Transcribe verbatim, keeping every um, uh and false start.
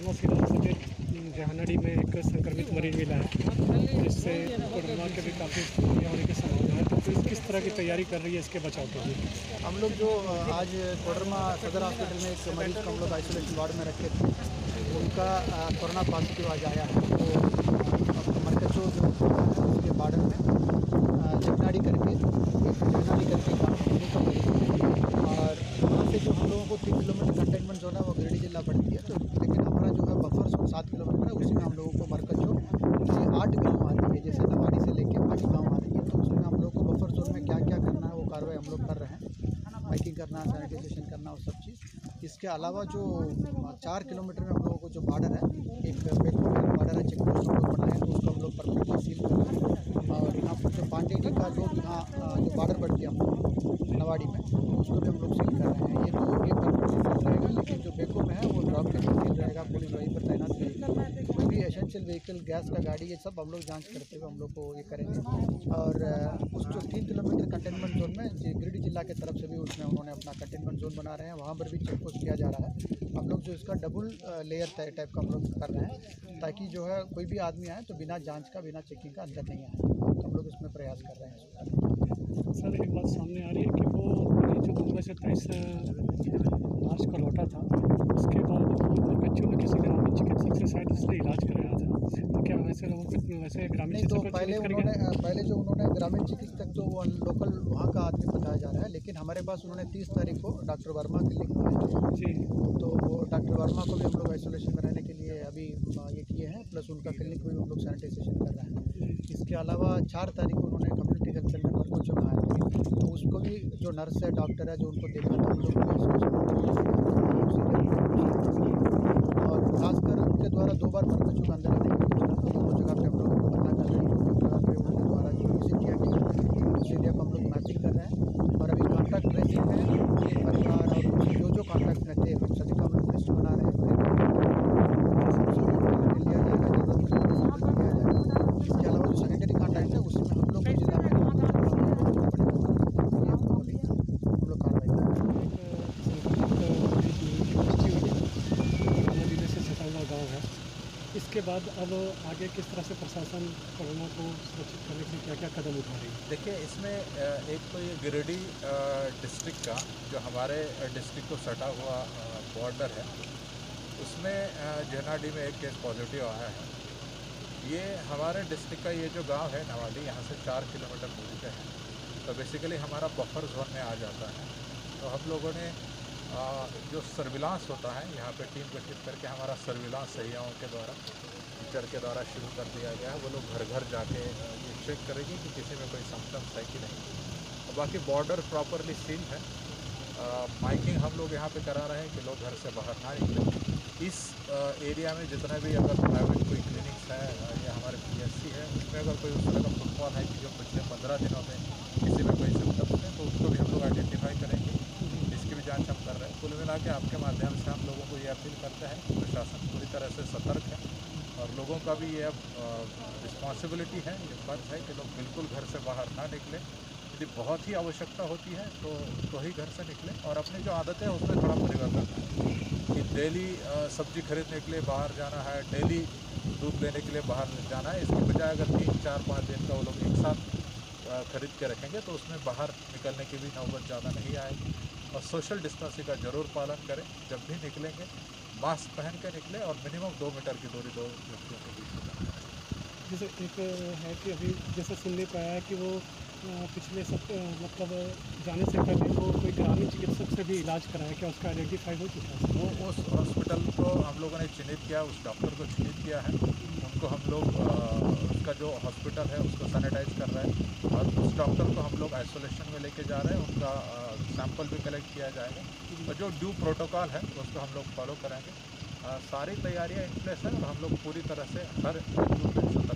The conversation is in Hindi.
कोडरमा फिलहाल मुझे जहानाडी में एक संक्रमित मरीज मिला है, जिससे कोडरमा के भी काफ़ी होने की संभावना है। तो फिर किस तरह की तैयारी कर रही है इसके बचाव के लिए? हम लोग जो आज कोडरमा सदर हॉस्पिटल में एक मरीज को हम लोग आइसोलेशन वार्ड में रखे थे, उनका कोरोना पॉजिटिव आज आया है। तो मरकजो जो है उसके बॉर्डर में जगनाड़ी करके जगनाड़ी करके का मरीज है, और वहाँ से जो हम लोगों को तीन किलोमीटर कंटेनमेंट जोन है वो गिरिडीह जिला पड़ती है। तो लेकिन हमारा जो है बफर जोन सात किलोमीटर है, उसी में हम लोगों को मरकजो से आठ गाँव आ रही है, जैसे नवाड़ी से लेके आठ गाँव आ रही है। तो उसमें हम लोग को बफर जोन में क्या क्या करना है वो कार्रवाई हम लोग कर रहे हैं, माइकिंग करना, सैनिटाइजेशन करना और सब चीज़। इसके अलावा जो चार किलोमीटर में हम लोगों को जो बॉर्डर है, एक बेको बॉर्डर है, चेक पोस्ट हम लोग बनाए, तो उसको हम लोग परमानेंटली सील कर रहे हैं। और यहाँ पर जो पांडेडी का जो यहाँ जो बॉर्डर बढ़ती है हम लोग नवाड़ी में, उसको भी हम लोग सील कर रहे हैं। ये जो ये परमानेंटली सील रहेगा, लेकिन जो बेको में है वो ड्रॉप के सील रहेगा, पुलिस वहीं पर तैनात रहेगी। कोई भी एसेंशियल व्हीकल, गैस का गाड़ी, ये सब हम लोग जाँच करते हुए हम लोग को ये करेंगे। और उस जो तीन किलोमीटर कंटेनमेंट जोन में गिरिडीह जिला के तरफ से भी उसमें उन्होंने अपना कंटेनमेंट जोन बना रहे हैं, वहाँ पर भी चेक पोस्ट किया जा रहा है। हम लोग जो इसका डबल लेयर टाइप का हम लोग कर रहे हैं, ताकि जो है कोई भी आदमी आए तो बिना जांच का, बिना चेकिंग का अंदर नहीं आए। तो हम लोग इसमें प्रयास कर रहे हैं। सर, एक बात सामने आ रही है कि वो ये जो मुंबई से तेईस मार्च को लौटा था, उसके बाद बच्चों ने किसी ग्रामीण चिकित्सक से शायद इसलिए इलाज कराया था। तो क्या वैसे लोगों को वैसे ग्रामीण नहीं, तो पहले उन्होंने पहले जो उन्होंने ग्रामीण चिकित्सक तो वो लोकल वहाँ का आदमी बताया जा रहा है, लेकिन हमारे पास उन्होंने तीस तारीख को डॉक्टर वर्मा के लिंक किया जी। तो वो डॉक्टर वर्मा को भी हम लोग आइसोलेशन में रहने के लिए अभी ये किए हैं, प्लस उनका क्लिनिक में भी हम लोग सैनिटाइजेशन कर रहे हैं। इसके अलावा चार तारीख को उन्होंने कम्युनिटी हेल्थ सेंटर पर कुछ में आए थे, तो उसको भी जो नर्स है, डॉक्टर है, जो उनको देखा था, उन लोग और खासकर उनके द्वारा दो बार मरकजों के अंदर आने की सूचना, तो दोनों जगह पे हम लोग पता कर रहे हैं, जगह पे उनके द्वारा जो विजिट किया गया उस एरिया को हम लोग मैपिंग कर रहे हैं। और अभी कॉन्टैक्ट ट्रेसिंग में ये परिवार और जो जो कॉन्टैक्ट में थे हम सभी का हम लोग लिस्ट बना रहे हैं, लिया जाएगा, जरूरत पड़ेगी लिया जाएगा। इसके अलावा जो सैनिटरी कॉन्टैक्ट है उसमें हम लोग जिला में हम लोग कार्रवाई कर रहे हैं। गाँव है, इसके बाद अब आगे किस तरह से प्रशासन कोरोना को सुरक्षित करने के लिए क्या क्या कदम उठा रही है? देखिए, इसमें एक तो ये गिरिडीह डिस्ट्रिक्ट का जो हमारे डिस्ट्रिक्ट को सटा हुआ बॉर्डर है, उसमें जहानाडी में एक केस पॉजिटिव आया है। ये हमारे डिस्ट्रिक्ट का ये जो गांव है नवाडी, यहाँ से चार किलोमीटर दूरी पे है, तो बेसिकली हमारा बफर जोन में आ जाता है। तो हम लोगों ने आ, जो सर्विलांस होता है यहाँ पे टीम गठित करके हमारा सर्विलांस सहियाओं के द्वारा, टीचर के द्वारा शुरू कर दिया गया है। वो लोग घर घर जाके ये चेक करेंगे कि किसी में कोई सिम्टम्स है कि नहीं। और बाकी बॉर्डर प्रॉपरली सील है। माइकिंग हम लोग यहाँ पे करा रहे हैं कि लोग घर से बाहर ना निकलें। इस आ, एरिया में जितना भी अगर प्राइवेट कोई क्लिनिक्स है या हमारे पी एस सी है, उसमें अगर कोई उस तरह का फुटफॉल है कि जो पिछले पंद्रह दिनों में किसी में कोई सिम्टम्स है, तो उसको भी हम लोग आइडेंटिफाई करेंगे। इसकी भी जांच हम कर रहे हैं। कुल मिला के आपके माध्यम से हम लोगों को ये अपील करते हैं कि प्रशासन पूरी तरह से सतर्क है, और लोगों का भी ये अब रिस्पॉन्सिबिलिटी है, ये फर्ज है कि लोग बिल्कुल घर से बाहर ना निकलें। यदि बहुत ही आवश्यकता होती है तो तो ही घर से निकलें, और अपनी जो आदतें हैं उसमें थोड़ा परिवर्तन है कि डेली सब्जी खरीदने के लिए बाहर जाना है, डेली दूध लेने के लिए बाहर जाना है। इसके बजाय अगर तीन चार पाँच दिन का वो लोग एक साथ खरीद के रखेंगे तो उसमें बाहर निकलने की भी नौबत ज़्यादा नहीं आएगी। और सोशल डिस्टेंसिंग का ज़रूर पालन करें। जब भी निकलेंगे मास्क पहन के निकलें, और मिनिमम दो मीटर की दूरी दो व्यक्तियों के बीच में। जैसे एक है कि अभी जैसे सुनने को आया है कि वो पिछले सब मतलब जाने से पहले वो कोई ग्रामीण चिकित्सक से भी इलाज कराया, क्या उसका आइडेंटिफाई हो चुका है? वो उस हॉस्पिटल को हम लोगों ने चिन्हित किया, उस डॉक्टर को चिन्हित किया है। उनको हम लोग उसका जो हॉस्पिटल है उसको सैनिटाइज कर रहे हैं, और उस डॉक्टर को हम लोग आइसोलेशन में लेके जा रहे हैं। उनका सैंपल भी कलेक्ट किया जाएगा, और जो ड्यू प्रोटोकॉल है उसको हम लोग फॉलो करेंगे। आ, सारी तैयारियां इन प्लेस है, और हम लोग पूरी तरह से हर